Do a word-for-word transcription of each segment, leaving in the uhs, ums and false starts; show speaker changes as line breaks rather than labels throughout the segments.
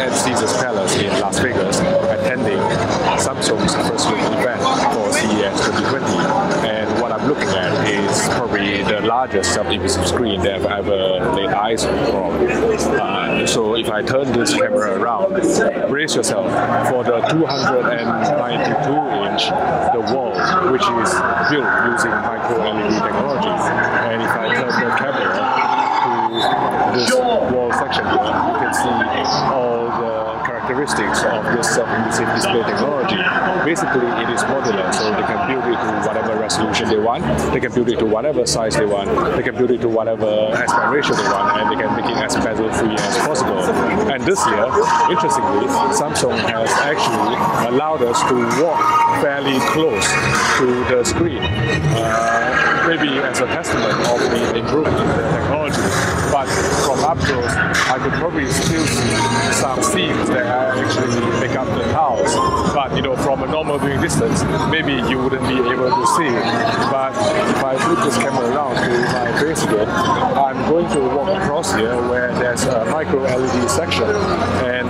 at Caesars Palace in Las Vegas, attending Samsung's first look event for C E S twenty twenty. And what I'm looking at is probably the largest self-elusive screen that I've ever laid eyes on. Uh, so if I turn this camera around, brace yourself for the two hundred ninety-two inch, the wall, which is built using Micro L E D technology. And if I turn the camera to this wall section here, you can see all the characteristics of this self-elusive display technology. Basically, it is modular, so they can build it to whatever resolution they want, they can build it to whatever size they want, they can build it to whatever aspect ratio they want, and they can make it as bezel-free as possible. And this year, interestingly, Samsung has actually allowed us to walk fairly close to the screen, uh, maybe as a testament of the improvement in the technology. But from up close, I could probably still see some seams that actually make up the tiles. But you know, from a normal viewing distance, maybe you wouldn't be able to see it. But if I flip this camera around to my face again, I'm going to walk across here where there's a Micro L E D section, and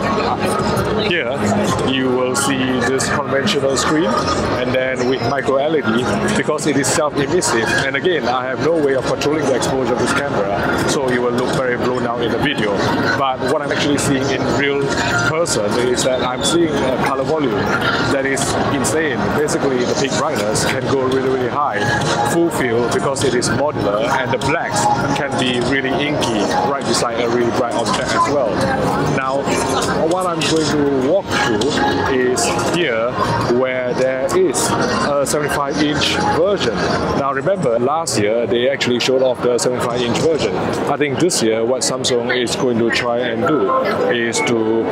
here you will see this conventional screen, and then with Micro L E D, because it is self-emissive, and again, I have no way of controlling the exposure of this camera, so it will look very blown out in the video. But what I'm actually seeing in real person is that I'm seeing a color volume that is insane. Basically, the peak brightness can go really, really high, full field, because it is modular, and the blacks can be really inky right beside a really bright object as well. Now, what I'm going to walk through is here where there is a seventy-five inch version. Now remember, last year they actually showed off the seventy-five inch version. I think this year what Samsung is going to try and do is to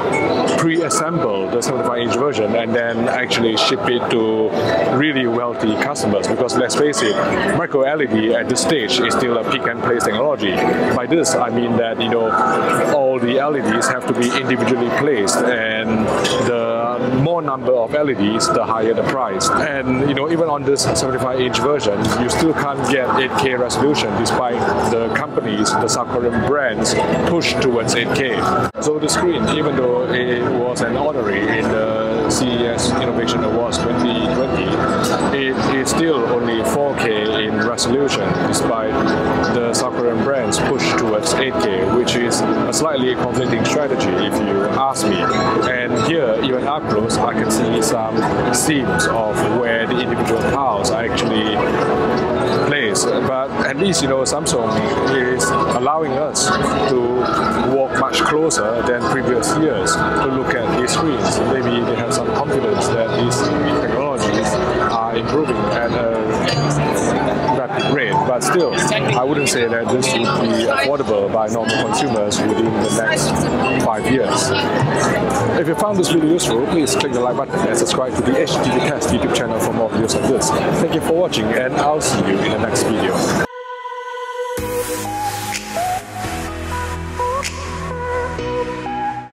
pre-assemble the seventy-five inch version and then actually ship it to really wealthy customers, because let's face it, Micro L E D at this stage is still a pick and place technology. By this I mean that, you know, all the L E Ds have to be individually placed, and the more number of L E Ds, the higher the price. And you know, even on this seventy-five inch version, you still can't get eight K resolution despite the companies, the South Korean brands, push towards eight K. So the screen, even though it was an honorary in the C E S Innovation Awards twenty twenty, it is still only four K in resolution despite the South Korean brands push towards eight K, which is a slightly conflicting strategy if you ask me. And here, even up close, I can see some seams of where the individual tiles are actually placed. But at least, you know, Samsung is allowing us to walk much closer than previous years to look at these screens. Maybe they have some confidence that these technologies are improving at a rapid rate. But still, I wouldn't say that this would be affordable by normal consumers within the next five years. If you found this video useful, please click the like button and subscribe to the H D T V Test YouTube channel for more videos like this. Thank you for watching, and I'll see you in the next video.